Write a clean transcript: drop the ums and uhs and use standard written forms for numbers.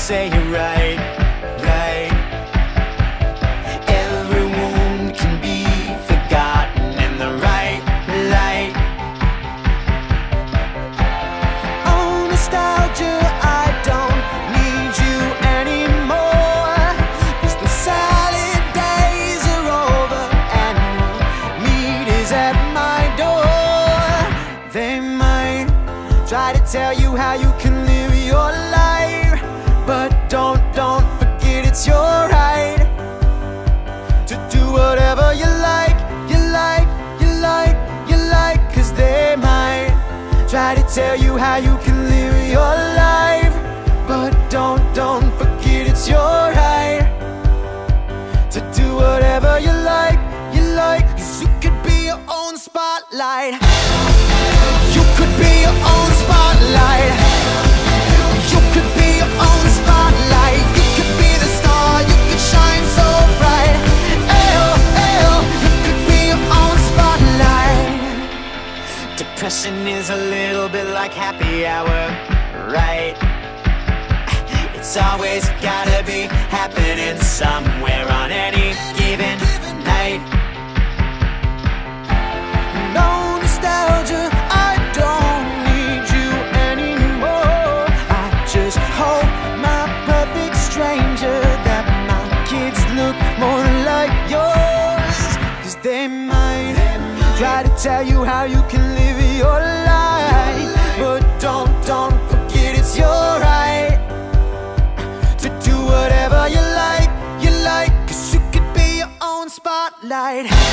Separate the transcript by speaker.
Speaker 1: say it right, right. Every wound can be forgotten in the right light. Oh, nostalgia, I don't need you anymore, 'cause the salad days are over and meat is at my door. They might try to tell you how you can live your life, but don't forget it's your right to do whatever you like, you like, you like, you like. 'Cause they might try to tell you how you can live your life, but don't forget it's your right to do whatever you like, you like. 'Cause you could be your own spotlight. You could be your own spotlight. You could be your own spotlight. You could be the star, you could shine so bright. Ayo, ayo. You could be your own spotlight. Depression is a little bit like happy hour, right? It's always gotta be happening somewhere on any given night. No nostalgia, I don't need you anymore. I just hope, my perfect stranger, that my kids look more like yours. 'Cause they might try to tell you how you can live your life, but don't forget it's your right to do whatever you like, you like. 'Cause you could be your own spotlight.